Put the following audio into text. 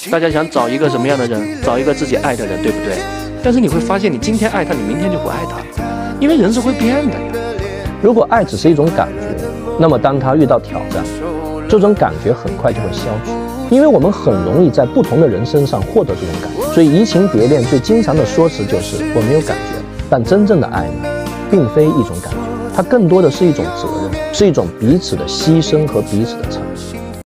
大家想找一个什么样的人？找一个自己爱的人，对不对？但是你会发现，你今天爱他，你明天就不爱他了，因为人是会变的呀。 如果爱只是一种感觉，那么当他遇到挑战，这种感觉很快就会消除，因为我们很容易在不同的人身上获得这种感觉。所以移情别恋最经常的说辞就是我没有感觉。但真正的爱呢，并非一种感觉，它更多的是一种责任，是一种彼此的牺牲和彼此的承诺。